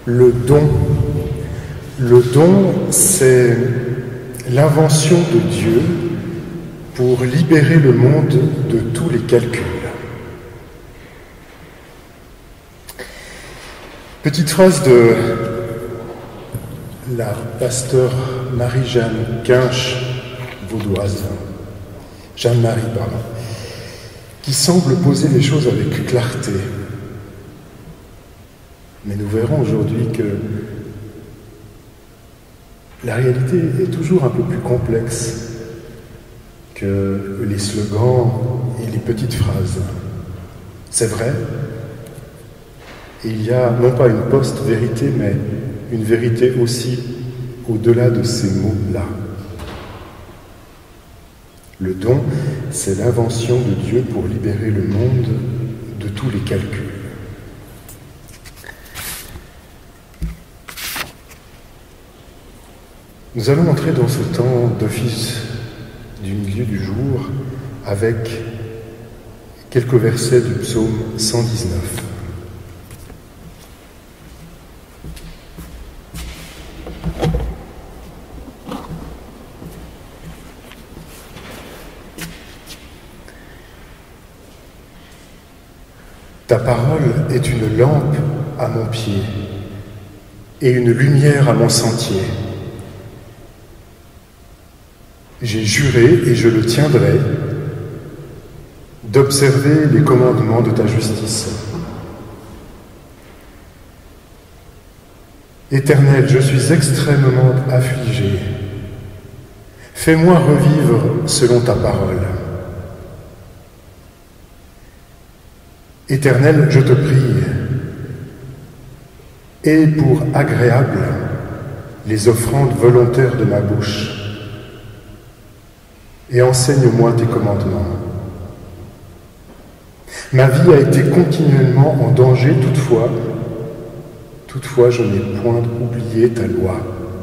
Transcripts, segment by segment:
Le don. Le don, c'est l'invention de Dieu pour libérer le monde de tous les calculs. Petite phrase de la pasteure Marie-Jeanne Quinche, vaudoise, Jeanne-Marie, pardon, qui semble poser les choses avec clarté. Mais nous verrons aujourd'hui que la réalité est toujours un peu plus complexe que les slogans et les petites phrases. C'est vrai, il y a non pas une post-vérité, mais une vérité aussi au-delà de ces mots-là. Le don, c'est l'invention de Dieu pour libérer le monde de tous les calculs. Nous allons entrer dans ce temps d'office du milieu du jour avec quelques versets du psaume 119. Ta parole est une lampe à mon pied et une lumière à mon sentier. J'ai juré, et je le tiendrai, d'observer les commandements de ta justice. Éternel, je suis extrêmement affligé. Fais-moi revivre selon ta parole. Éternel, je te prie, aie pour agréable les offrandes volontaires de ma bouche et enseigne-moi tes commandements. Ma vie a été continuellement en danger, toutefois je n'ai point oublié ta loi.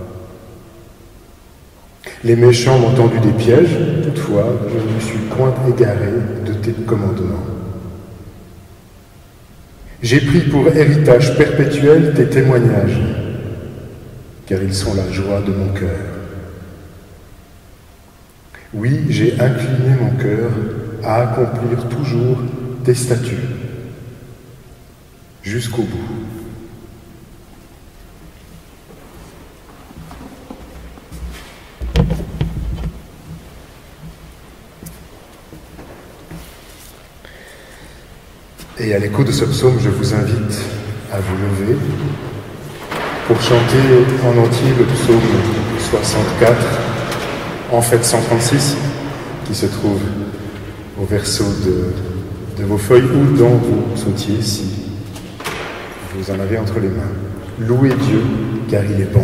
Les méchants m'ont tendu des pièges, toutefois je ne me suis point égaré de tes commandements. J'ai pris pour héritage perpétuel tes témoignages, car ils sont la joie de mon cœur. Oui, j'ai incliné mon cœur à accomplir toujours tes statuts, jusqu'au bout. Et à l'écho de ce psaume, je vous invite à vous lever pour chanter en entier le psaume 64, en fait 136, qui se trouve au verso de vos feuilles ou dans vos sautiers, si vous en avez entre les mains. Louez Dieu, car il est bon.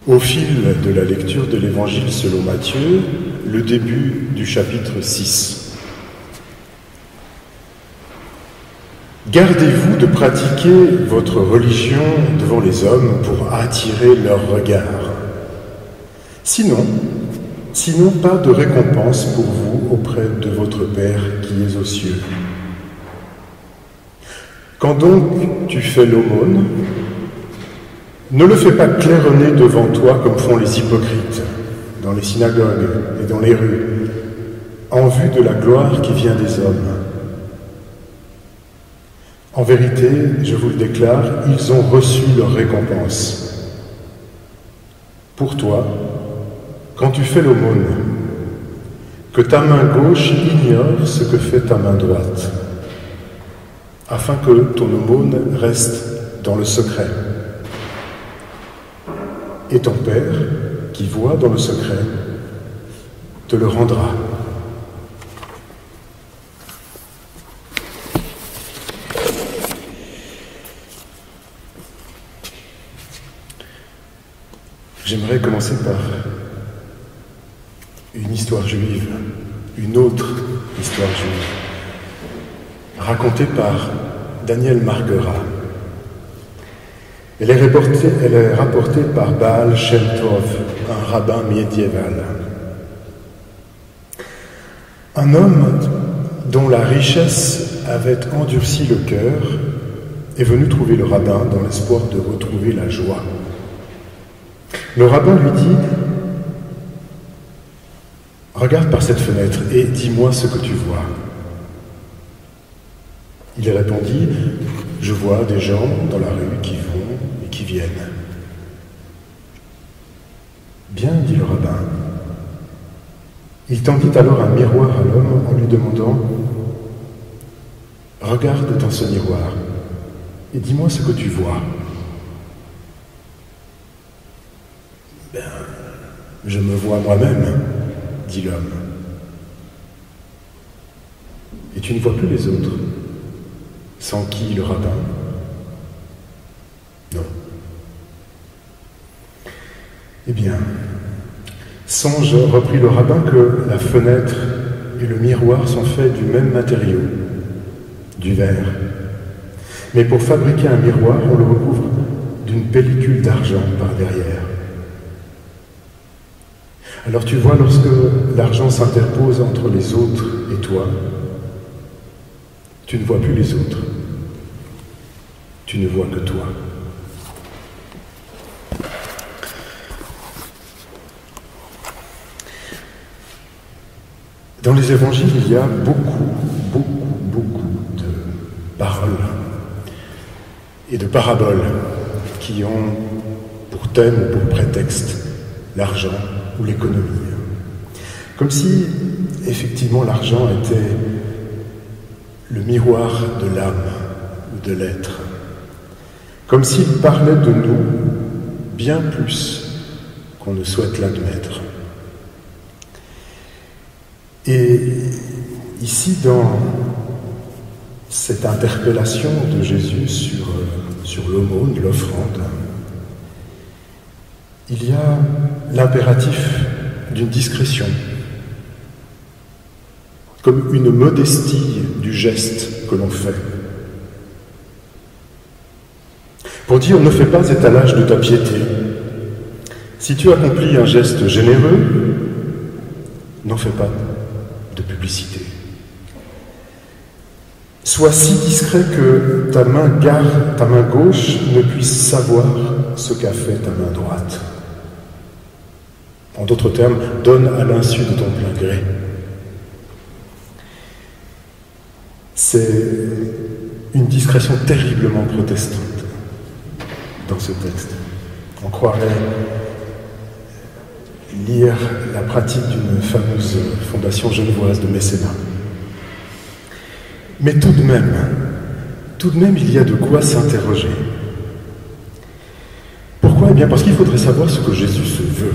Au fil de la lecture de l'Évangile selon Matthieu, le début du chapitre 6. Gardez-vous de pratiquer votre religion devant les hommes pour attirer leur regard. Sinon, pas de récompense pour vous auprès de votre Père qui est aux cieux. Quand donc tu fais l'aumône, ne le fais pas claironner devant toi comme font les hypocrites dans les synagogues et dans les rues, en vue de la gloire qui vient des hommes. En vérité, je vous le déclare, ils ont reçu leur récompense. Pour toi, quand tu fais l'aumône, que ta main gauche ignore ce que fait ta main droite, afin que ton aumône reste dans le secret. Et ton Père, qui voit dans le secret, te le rendra. J'aimerais commencer par une histoire juive, une autre histoire juive, racontée par Daniel Marguerat. Elle est rapportée par Baal Shem Tov, un rabbin médiéval. Un homme dont la richesse avait endurci le cœur est venu trouver le rabbin dans l'espoir de retrouver la joie. Le rabbin lui dit « Regarde par cette fenêtre et dis-moi ce que tu vois. » Il répondit « Je vois des gens dans la rue qui vont et qui viennent. » « Bien, dit le rabbin. » Il tendit alors un miroir à l'homme en lui demandant « Regarde dans ce miroir et dis-moi ce que tu vois. » « Ben, je me vois moi-même, dit l'homme. » « Et tu ne vois plus les autres, sans qui le rabbin? » « Non. » « Eh bien, songe, reprit le rabbin, que la fenêtre et le miroir sont faits du même matériau, du verre. Mais pour fabriquer un miroir, on le recouvre d'une pellicule d'argent par derrière. Alors tu vois, lorsque l'argent s'interpose entre les autres et toi, tu ne vois plus les autres. Tu ne vois que toi. Dans les évangiles, il y a beaucoup de paroles et de paraboles qui ont pour thème ou pour prétexte l'argent ou l'économie. Comme si, effectivement, l'argent était le miroir de l'âme ou de l'être. Comme s'il parlait de nous bien plus qu'on ne souhaite l'admettre. Et ici, dans cette interpellation de Jésus sur l'aumône, l'offrande, il y a l'impératif d'une discrétion, comme une modestie du geste que l'on fait. Pour dire, ne fais pas étalage de ta piété. Si tu accomplis un geste généreux, n'en fais pas de publicité. Sois si discret que ta main gauche ne puisse savoir ce qu'a fait ta main droite. En d'autres termes, donne à l'insu de ton plein gré. C'est une discrétion terriblement protestante dans ce texte. On croirait lire la pratique d'une fameuse fondation genevoise de mécénat. Mais tout de même, il y a de quoi s'interroger. Pourquoi ? Eh bien, parce qu'il faudrait savoir ce que Jésus se veut.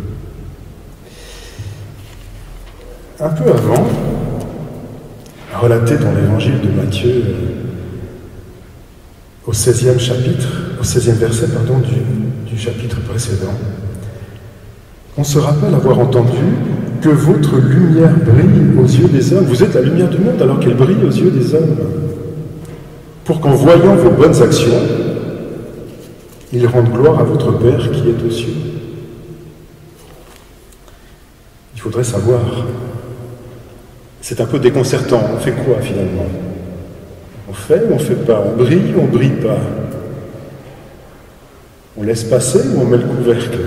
Un peu avant, relaté dans l'évangile de Matthieu, au 16e chapitre, au 16e verset du chapitre précédent, on se rappelle avoir entendu que votre lumière brille aux yeux des hommes. Vous êtes la lumière du monde alors qu'elle brille aux yeux des hommes. Pour qu'en voyant vos bonnes actions, ils rendent gloire à votre Père qui est aux cieux. Il faudrait savoir. C'est un peu déconcertant. On fait quoi finalement? On fait ou on ne fait pas? On brille ou on ne brille pas? On laisse passer ou on met le couvercle?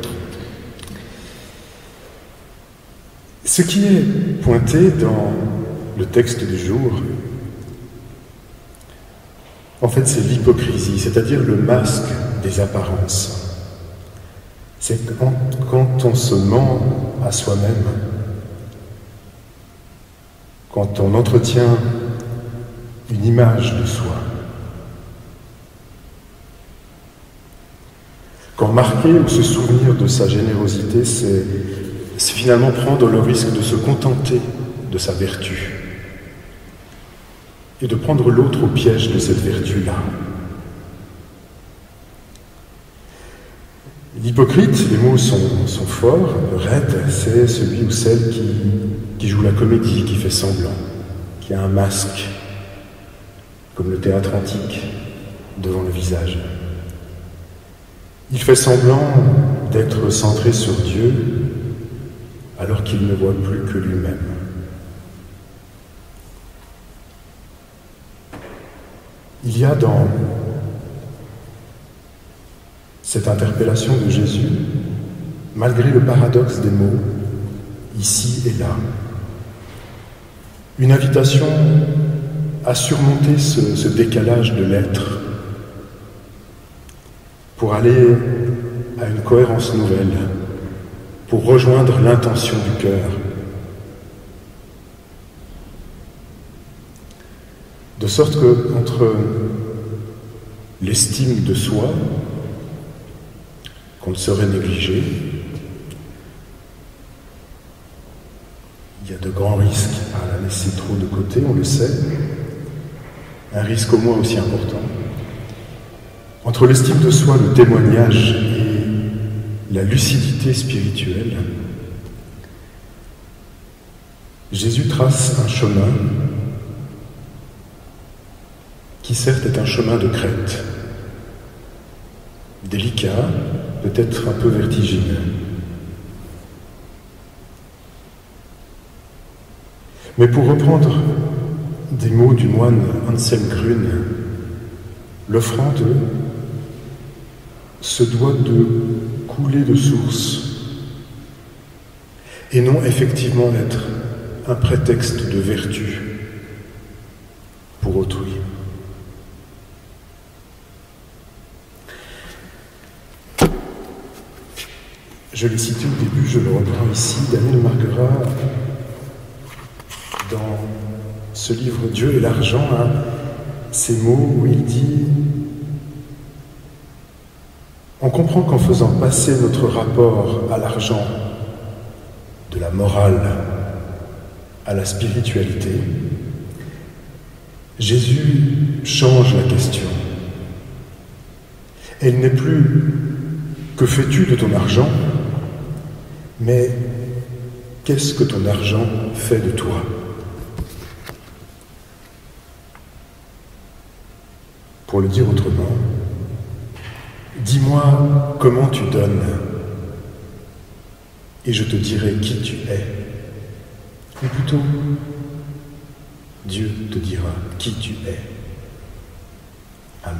Ce qui est pointé dans le texte du jour, en fait, c'est l'hypocrisie, c'est-à-dire le masque des apparences. C'est quand on se ment à soi-même, quand on entretient une image de soi, quand marquer ou se souvenir de sa générosité, c'est finalement prendre le risque de se contenter de sa vertu et de prendre l'autre au piège de cette vertu-là. L'hypocrite, les mots sont forts, raides, c'est celui ou celle qui joue la comédie, qui fait semblant, qui a un masque, comme le théâtre antique, devant le visage. Il fait semblant d'être centré sur Dieu, alors qu'il ne voit plus que lui-même. Il y a dans cette interpellation de Jésus, malgré le paradoxe des mots, ici et là, une invitation à surmonter ce décalage de l'être pour aller à une cohérence nouvelle, pour rejoindre l'intention du cœur. De sorte que, entre l'estime de soi, qu'on ne saurait négliger, il y a de grands risques à la laisser trop de côté, on le sait, un risque au moins aussi important. Entre l'estime de soi, le témoignage et la lucidité spirituelle, Jésus trace un chemin qui certes est un chemin de crête, délicat, peut-être un peu vertigineux. Mais pour reprendre des mots du moine Anselm Grün, l'offrande se doit de couler de source et non effectivement d'être un prétexte de vertu pour autrui. Je l'ai cité au début, je le reprends ici, Daniel Marguerat, dans ce livre Dieu et l'argent, ces mots où il dit « On comprend qu'en faisant passer notre rapport à l'argent de la morale à la spiritualité, Jésus change la question. Elle n'est plus « Que fais-tu de ton argent ?» mais « Qu'est-ce que ton argent fait de toi ?» Pour le dire autrement, dis-moi comment tu donnes, et je te dirai qui tu es. Ou plutôt, Dieu te dira qui tu es. Amen.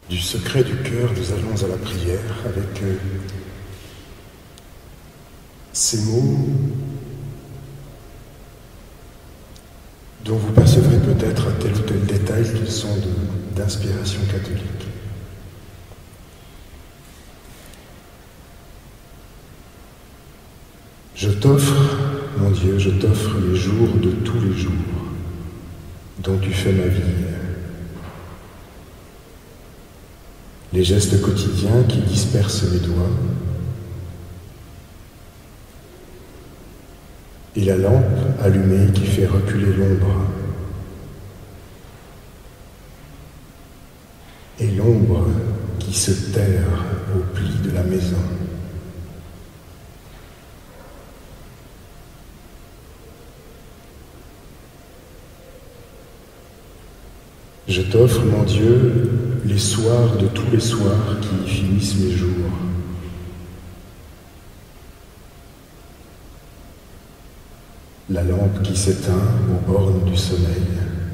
Du secret du cœur, nous allons à la prière avec ces mots dont vous percevrez peut-être à tel ou tel détail qu'ils sont d'inspiration catholique. Je t'offre, mon Dieu, je t'offre les jours de tous les jours dont tu fais ma vie. Les gestes quotidiens qui dispersent mes doigts et la lampe allumée qui fait reculer l'ombre et l'ombre qui se terre au pli de la maison. Je t'offre, mon Dieu, les soirs de tous les soirs qui finissent mes jours. La lampe qui s'éteint aux bornes du sommeil.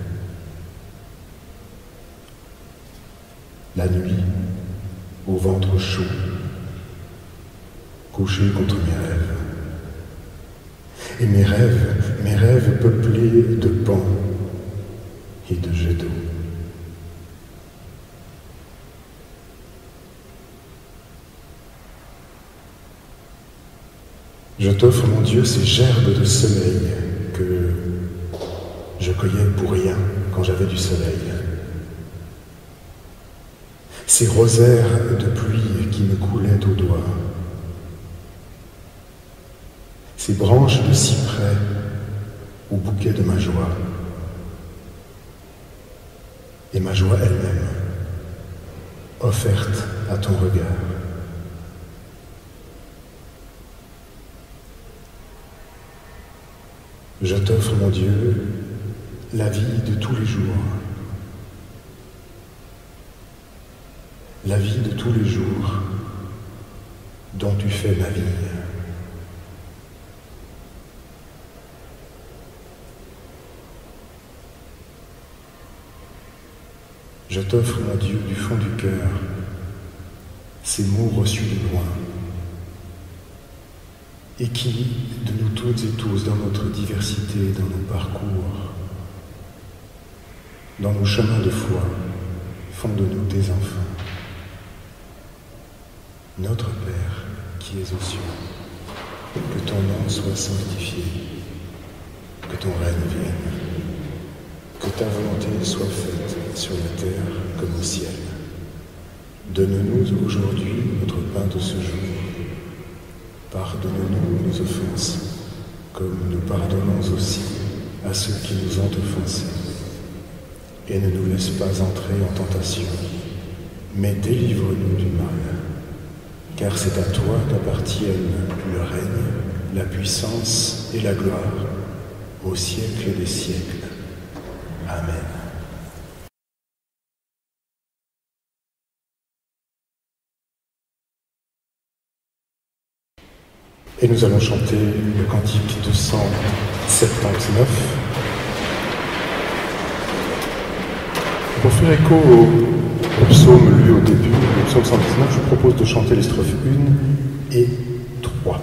La nuit, au ventre chaud, couché contre mes rêves. Et mes rêves peuplés de pans et de jets d'eau. Je t'offre, mon Dieu, ces gerbes de sommeil que je cueillais pour rien quand j'avais du soleil. Ces rosaires de pluie qui me coulaient aux doigts. Ces branches de cyprès au bouquet de ma joie. Et ma joie elle-même, offerte à ton regard. Je t'offre, mon Dieu, la vie de tous les jours. La vie de tous les jours dont tu fais ma vie. Je t'offre, mon Dieu, du fond du cœur, ces mots reçus de loin, et qui, de nous toutes et tous, dans notre diversité, dans nos parcours, dans nos chemins de foi, font de nous tes enfants. Notre Père, qui es aux cieux, que ton nom soit sanctifié, que ton règne vienne, que ta volonté soit faite sur la terre comme au ciel. Donne-nous aujourd'hui notre pain de ce jour. Pardonne-nous nos offenses, comme nous pardonnons aussi à ceux qui nous ont offensés. Et ne nous laisse pas entrer en tentation, mais délivre-nous du mal. Car c'est à toi qu'appartiennent le règne, la puissance et la gloire, au siècle des siècles. Amen. Et nous allons chanter le cantique 279. Pour faire écho au psaume lu au début, le psaume 119, je propose de chanter les strophes 1 et 3.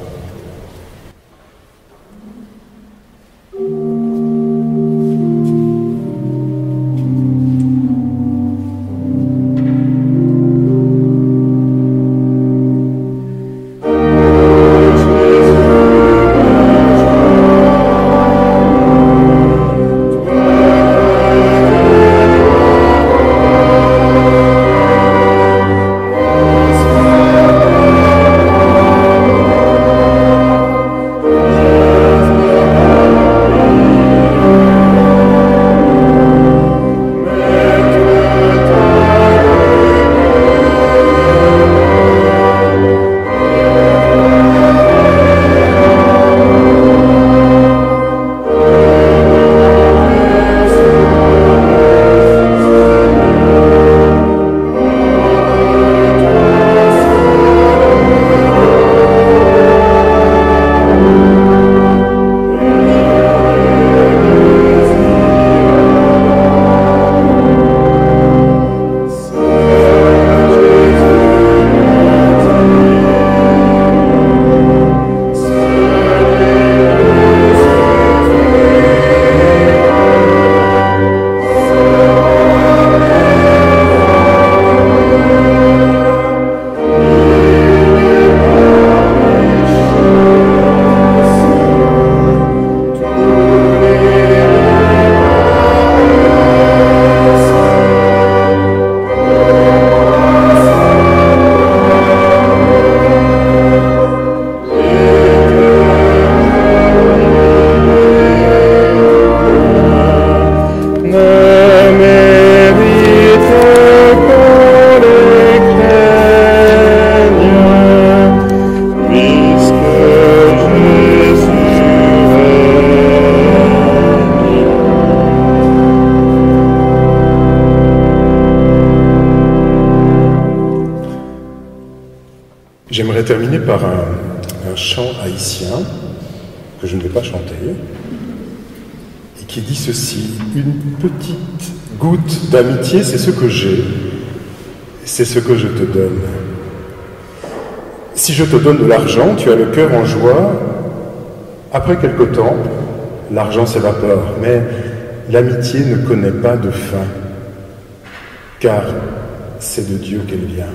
J'aimerais terminer par un chant haïtien que je ne vais pas chanter et qui dit ceci: une petite goutte d'amitié, c'est ce que j'ai, c'est ce que je te donne. Si je te donne de l'argent, tu as le cœur en joie. Après quelque temps, l'argent s'évapore, mais l'amitié ne connaît pas de fin, car c'est de Dieu qu'elle vient.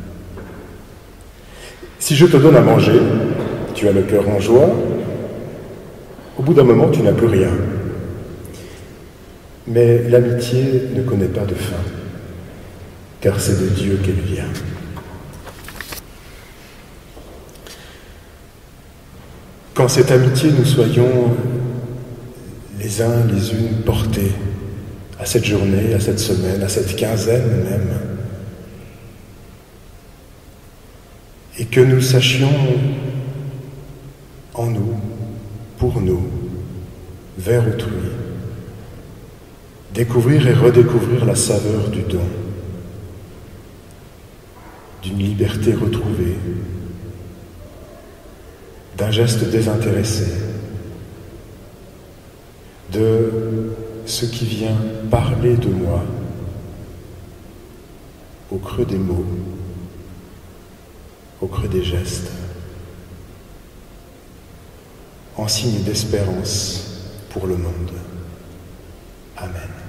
Si je te donne à manger, tu as le cœur en joie. Au bout d'un moment, tu n'as plus rien. Mais l'amitié ne connaît pas de fin, car c'est de Dieu qu'elle vient. Qu'en cette amitié, nous soyons les uns les unes portés à cette journée, à cette semaine, à cette quinzaine même, et que nous sachions en nous, pour nous, vers autrui, découvrir et redécouvrir la saveur du don, d'une liberté retrouvée, d'un geste désintéressé, de ce qui vient parler de moi au creux des mots, au creux des gestes, en signe d'espérance pour le monde. Amen.